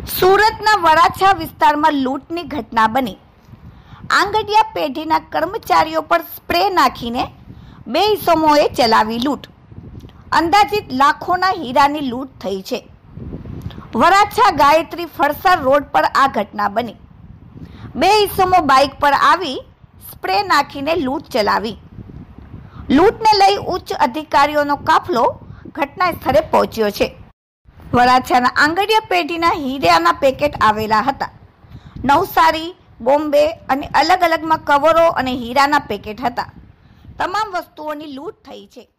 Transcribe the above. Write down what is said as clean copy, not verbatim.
સુરતના વરાછા વિસ્તારમાં લૂંટની ઘટના બની। આંગડિયા પેઢીના કર્મચારીઓ પર સ્પ્રે નાખીને બે ઇસમોએ ચલાવી લૂંટ। અંદાજિત લાખોના હીરાની લૂંટ થઈ છે। વરાછા ગાયત્રી ફરસાર રોડ પર આ ઘટના બની। બે ઇસમો બાઇક પર આવી સ્પ્રે નાખીને લૂંટ ચલાવી। લૂંટને લઈ ઉચ્ચ અધિકારીઓનો કાફલો ઘટના સ્થળે પહોંચ્યો છે। વરાછાના આંગડિયા પેઢીના હીરાના પેકેટ આવેલા હતા। નવસારી, બોમ્બે અને અલગ અલગમાં કવરો અને હીરાના પેકેટ હતા। તમામ વસ્તુઓની લૂંટ થઈ છે।